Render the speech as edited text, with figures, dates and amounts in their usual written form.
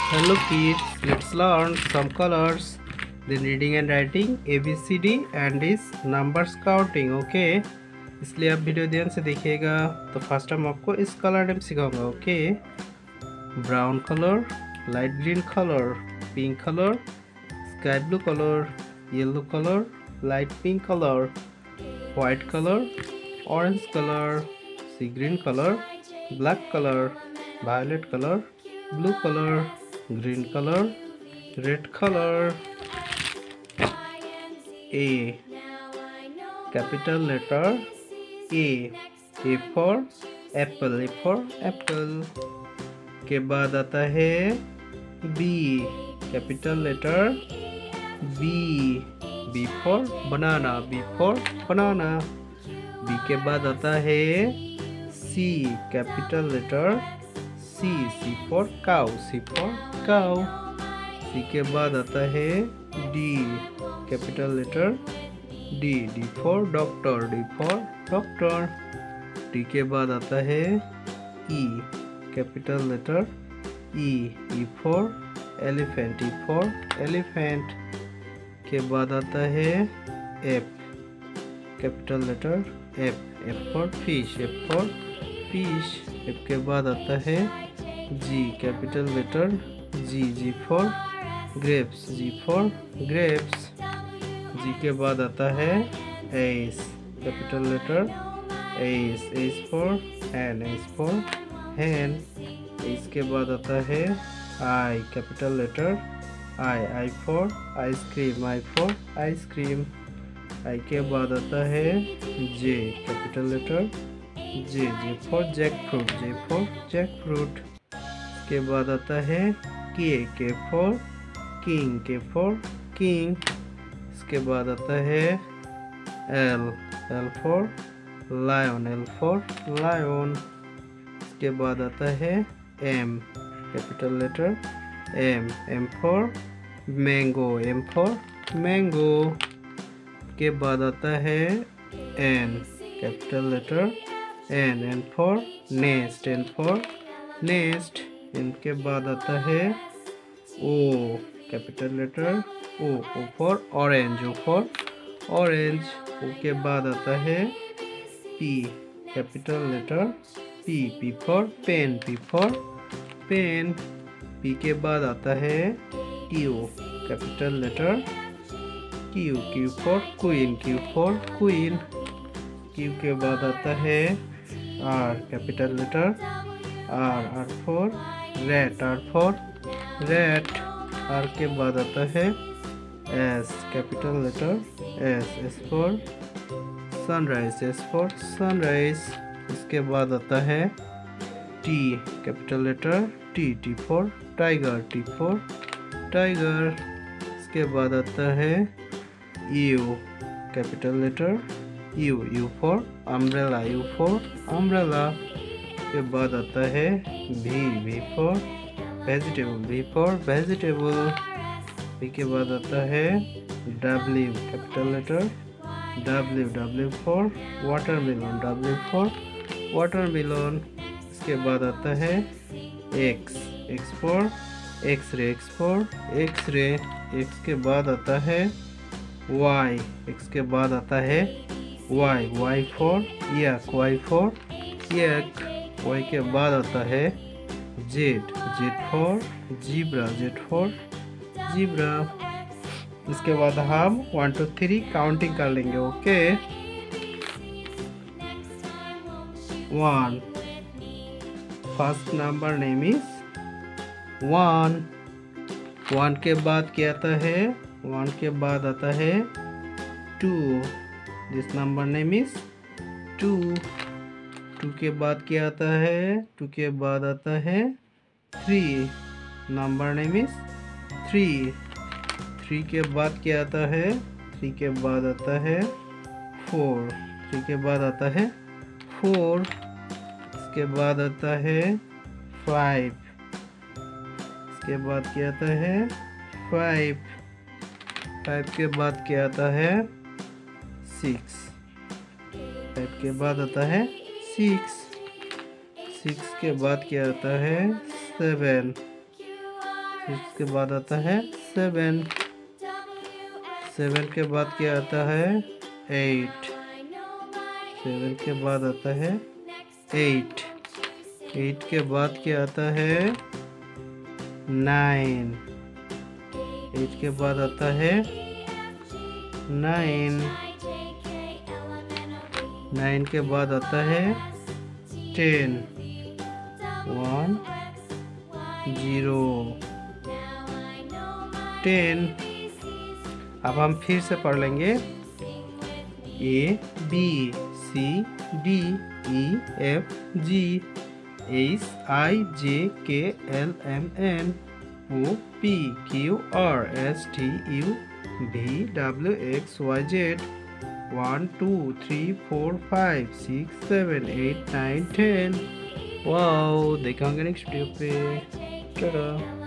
Hello kids, let's learn some colors, then reading and writing, ABCD and is numbers counting. Okay, इसलिए आप video ध्यान से देखिएगा। तो फर्स्ट टाइम आपको इस कलर नेम सिखाऊंगा। Okay, brown colour, light green colour, pink colour, sky blue colour, yellow colour, light pink colour, white colour, orange colour, sea green colour, black colour, violet colour, blue color, green color, red color. A, capital letter A for apple, A for apple। के बाद आता है B, capital letter B for banana, B for banana। B के बाद आता है C, capital letter C for cow, C for cow। C के बाद आता है D, capital letter D for doctor, D for doctor। D के बाद आता है E, capital letter E for elephant, E for elephant। के बाद आता है F, capital letter F for fish, F for fish। F के बाद आता है G, capital letter G for grapes, G for grapes। G के बाद आता है H, capital letter H for hen, H for hen। H के बाद आता है I, capital letter I for ice cream, I for ice cream। I के बाद आता है J, capital letter J for jackfruit, J for jackfruit। के बाद आता है K for king, K for king। इसके बाद आता है L for lion, L for lion। इसके बाद आता है M, capital letter M for mango, M for mango। के बाद आता है N, capital letter N for nest, N for nest। इनके बाद आता है O, capital letter O for orange, O for orange। O के बाद आता है P, capital letter P for pen, P for pen। P के बाद आता है Q, capital letter Q for queen, Q for queen। Q के बाद आता है R, capital letter R for rat, R for rat। R के बाद आता है S, capital letter S for sunrise, S for sunrise। इसके बाद आता है T, capital letter T for tiger, T for tiger। इसके बाद आता है U, capital letter U for umbrella, U for umbrella। के बाद आता है V for vegetable, V for vegetable। V के बाद आता है W, capital letter W for watermelon, W for watermelon। इसके बाद आता है X for X-ray, X for X-ray। X के बाद आता है Y, X के बाद आता है Y for yak, Y for yak। Y के बाद आता है Z for zebra, Z for zebra। इसके बाद हम 1 2 3 काउंटिंग कर लेंगे। Okay, 1, first number name is 1 के बाद क्या आता है 1 के बाद आता है 2, दिस नंबर नेम इज 2 के बाद क्या आता है 2 के बाद आता है 3, नंबर नेम इज 3 के बाद क्या आता है 3 के बाद आता है 4 के बाद आता है 4। इसके बाद आता है 5, इसके बाद क्या आता है 5 के बाद क्या आता है 6 के बाद आता है 6 के बाद क्या आता है 7 इसके बाद आता है 7, 7 के बाद क्या आता है 8, 7 के बाद आता है 8, 8 के बाद क्या आता है 9, 8 के बाद आता है 9, 9 के बाद आता है 10, 1 0 10। अब हम फिर से पढ़ लेंगे A B C D E F G H I J K L M N O P Q R S T U V W X Y Z 1 2 3 4 5 6 7 8 9 10। Wow, देखेंगे नेक्स्ट वीडियो पे। टाटा।